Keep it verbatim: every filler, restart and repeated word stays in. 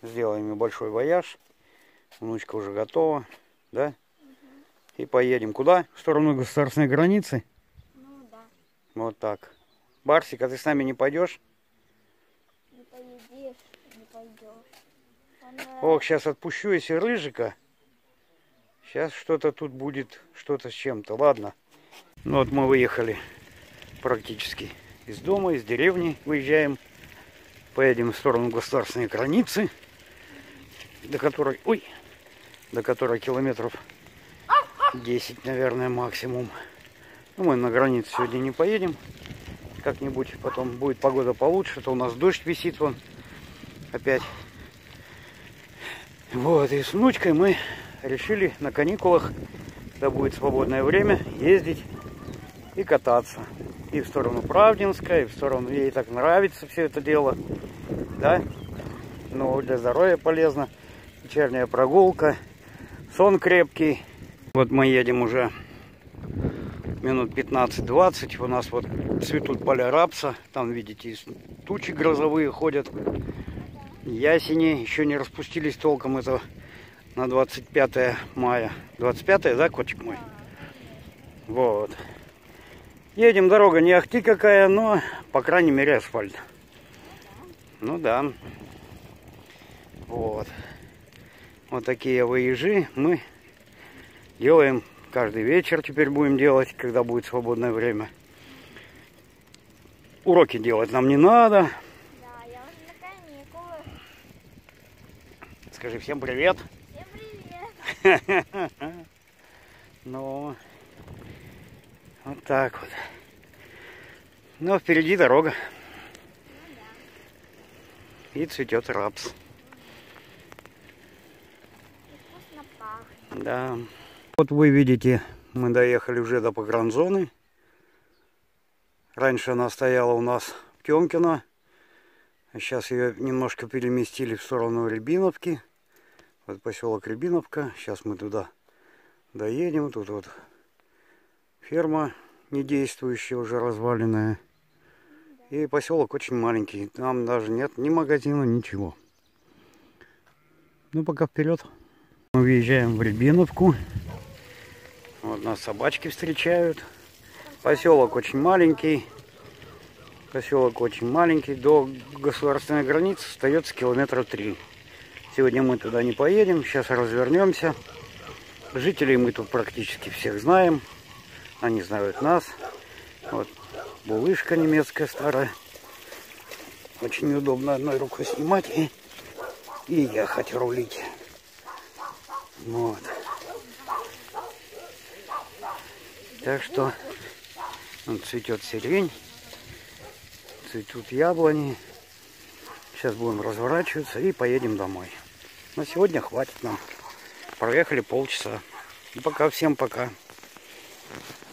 сделаем небольшой вояж. Внучка уже готова, да? И поедем куда? В сторону государственной границы? Ну да. Вот так. Барсик, а ты с нами не пойдешь? Не поедешь, не пойдешь. Она... Ох, сейчас отпущу, если Рыжика. Сейчас что-то тут будет, что-то с чем-то. Ладно. Ну вот мы выехали практически из дома, из деревни выезжаем. Поедем в сторону государственной границы, до которой, ой, до которой километров десять, наверное, максимум. Ну, мы на границу сегодня не поедем. Как-нибудь потом будет погода получше, то у нас дождь висит вон опять. Вот, и с внучкой мы решили на каникулах, когда будет свободное время, ездить и кататься. И в сторону Правдинска, и в сторону... Ей так нравится все это дело, да? Но для здоровья полезно. Вечерняя прогулка, сон крепкий. Вот мы едем уже минут пятнадцать-двадцать. У нас вот цветут поля рапса. Там, видите, тучи грозовые ходят. Ясени еще не распустились толком. Это на двадцать пятое мая. двадцать пятое, да, котик мой? Вот. Едем, дорога не ахти какая, но, по крайней мере, асфальт. Ну да. Вот. Вот такие выезжи мы делаем каждый вечер. Теперь будем делать, когда будет свободное время. Уроки делать нам не надо. Да, я уже на каникулах. Скажи всем привет. Всем привет. Ну, вот так вот. Но впереди дорога. Ну да. И цветет рапс. И вкусно пахнет. Да. Вот вы видите, мы доехали уже до погранзоны. Раньше она стояла у нас в Тёмкино. А сейчас ее немножко переместили в сторону Рябиновки. Вот поселок Рябиновка. Сейчас мы туда доедем. Тут вот ферма недействующая, уже разваленная. И поселок очень маленький. Там даже нет ни магазина, ничего. Ну, пока вперед. Мы въезжаем в Рябиновку. Вот нас собачки встречают. Поселок очень маленький. Поселок очень маленький. До государственной границы остается километра три. Сегодня мы туда не поедем. Сейчас развернемся. Жителей мы тут практически всех знаем. Они знают нас. Вот булышка немецкая старая. Очень удобно одной рукой снимать и, и ехать рулить. Вот. Так что вот цветет сирень, цветут яблони. Сейчас будем разворачиваться и поедем домой. На сегодня хватит нам. Проехали полчаса. И пока, всем пока.